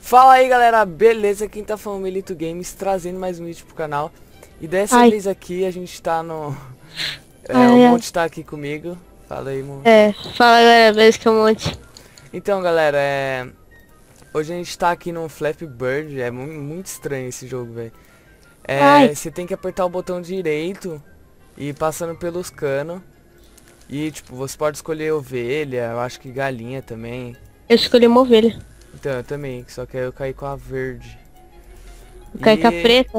Fala aí galera, beleza? Quem tá falando Melito Games, trazendo mais um vídeo pro canal. E dessa vez aqui a gente tá no... o Monte tá aqui comigo. Fala aí, Monte. Fala galera, beleza que é um monte. Então galera, hoje a gente tá aqui no Flappy Bird. É muito estranho esse jogo, velho. Você tem que apertar o botão direito e ir passando pelos canos. E tipo, você pode escolher ovelha, eu acho que galinha também. Eu escolhi uma ovelha. Então, eu também, só que aí eu caí com a verde. Eu caí com a preta.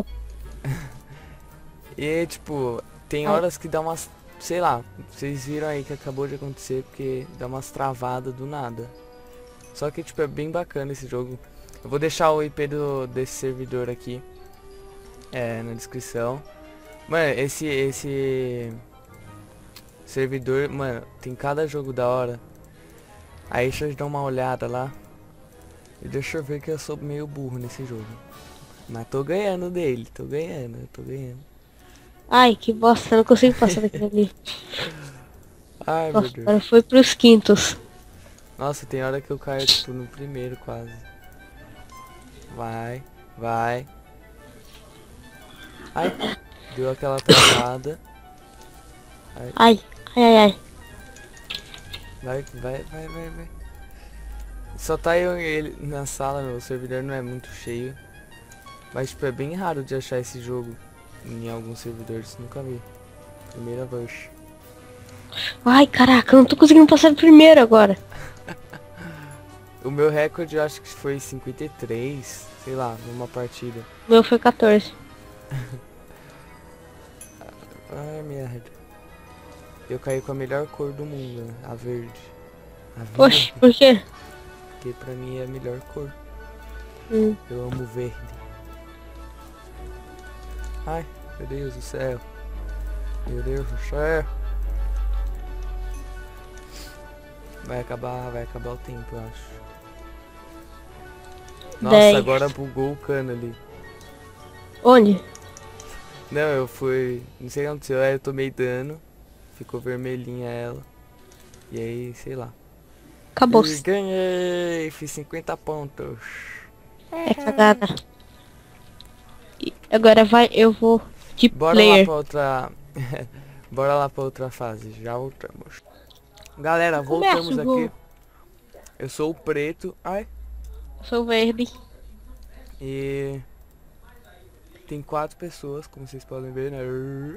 E tipo, tem horas que dá umas, sei lá, vocês viram aí que acabou de acontecer porque dá umas travadas do nada. Só que tipo, é bem bacana esse jogo. Eu vou deixar o IP desse servidor aqui na descrição. Mano, esse servidor, mano, tem cada jogo da hora. Aí deixa eu dar uma olhada lá. E deixa eu ver que eu sou meio burro nesse jogo. Mas tô ganhando dele, tô ganhando. Ai, que bosta, eu não consigo passar daquilo ali. Ai, Nossa, meu Deus. agora foi pros quintos. Nossa, tem hora que eu caio tipo no primeiro quase. Vai. Ai, deu aquela travada. Ai. Vai. Só tá eu e ele na sala, meu servidor não é muito cheio. Mas tipo, é bem raro de achar esse jogo em alguns servidores, nunca vi. Primeira vez. Ai, caraca, eu não tô conseguindo passar do primeiro agora. O meu recorde eu acho que foi 53, sei lá, numa partida. O meu foi 14. Ai, merda. Eu caí com a melhor cor do mundo, né? A verde. Poxa, por quê? Porque pra mim é a melhor cor. Eu amo verde. Ai, meu Deus do céu. Meu Deus do céu. Vai acabar o tempo, eu acho. Nossa, 10. agora bugou o cano ali. Onde? Não, eu fui... Não sei o que aconteceu, aí eu tomei dano. Ficou vermelhinha ela. E aí, sei lá. Acabou. E ganhei! Fiz 50 pontos. É cagada. E agora eu vou de Bora player. lá pra outra... Bora lá pra outra fase, já voltamos. Galera, voltamos aqui. Eu sou o preto. Ai. Eu sou verde. E... Tem 4 pessoas, como vocês podem ver, né?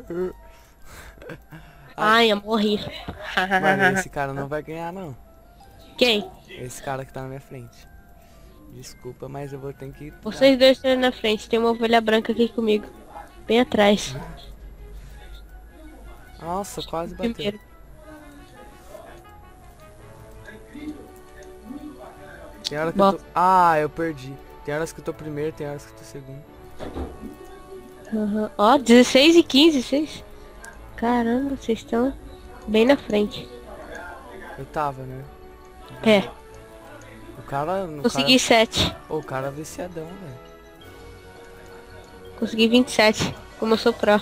Ai, eu morri. Mano, esse cara não vai ganhar, não. Quem? Esse cara que tá na minha frente. Desculpa, mas eu vou ter que... Vocês dois estão na frente. Tem uma ovelha branca aqui comigo. Bem atrás. Nossa, quase bateu. Primeiro. Tem hora que eu tô... Ah, eu perdi. Tem horas que eu tô primeiro, tem horas que eu tô segundo. Ó, 16 e 15, vocês. Caramba, vocês estão bem na frente. Eu tava, né? É. O cara... Consegui 7. O cara é viciadão, velho. Consegui 27. Como eu sou pro.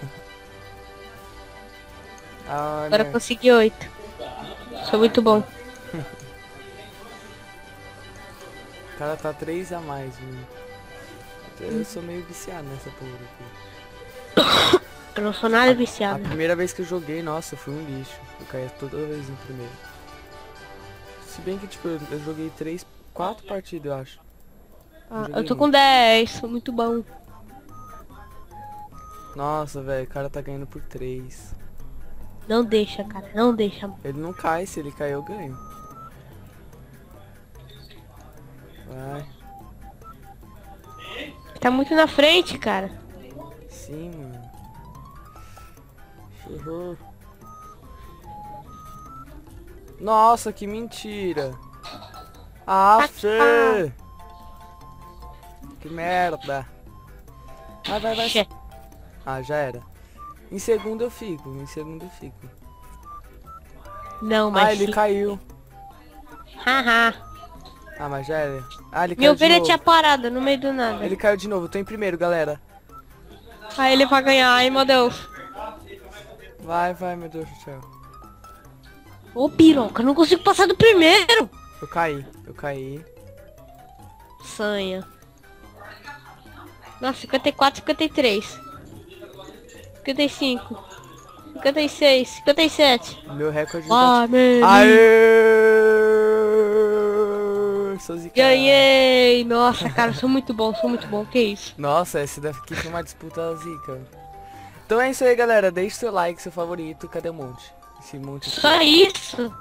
Ah, Agora né? consegui 8. Sou muito bom. O cara tá 3 a mais, mano. Eu sou meio viciado nessa porra aqui. Eu não sou nada A viciado. primeira vez que eu joguei, nossa, eu fui um lixo. Eu caía toda vez no primeiro. Se bem que, tipo, eu joguei 4 partidas, eu acho. Eu tô com 10, sou muito bom. Nossa, velho, o cara tá ganhando por 3. Não deixa, cara, não deixa. Ele não cai, se ele cair eu ganho. Vai. Tá muito na frente, cara. Sim, mano. Uhum. Nossa, que mentira. Ah, Fê. Que merda. Vai. Ah, já era. Em segundo eu fico. Não, mas... Ah, ele caiu. Haha. Ah, mas já era. Ah, ele caiu Minha de ovelha novo. tinha parado no meio do nada. Ele caiu de novo. Eu tô em primeiro, galera. Aí ele vai ganhar, ai meu Deus. Vai, meu Deus do céu. Ô piroca, eu não consigo passar do primeiro. Eu caí. façanha. Nossa, 54, 53. 55. 56, 57. Meu recorde Ah, meu. Aê! Sou zica. Ganhei! Nossa, cara, eu sou muito bom, Que isso? Nossa, esse daqui foi uma disputa zica. Então é isso aí, galera. Deixe seu like, seu favorito. Cadê o monte? Esse monte aqui. Só isso?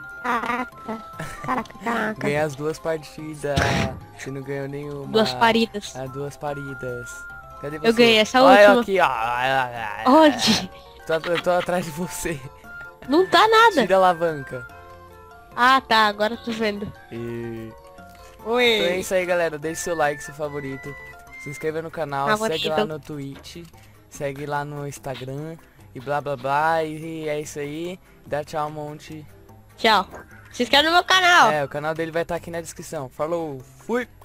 Caraca. Ganhei as 2 partidas. Você não ganhou nenhuma. 2 paridas. As 2 paridas. Cadê você? Eu ganhei essa Olha última. aqui, ó. Onde? Eu tô atrás de você. Não tá nada. Tira a alavanca. Ah, tá. Agora eu tô vendo. E... Oi. Então é isso aí, galera. Deixe seu like, seu favorito. Se inscreva no canal. Segue lá no Twitch. Segue lá no Instagram. E blá blá blá. E é isso aí. Dá tchau, Monte. Tchau. Se inscreve no meu canal. É, o canal dele vai estar aqui na descrição. Falou. Fui.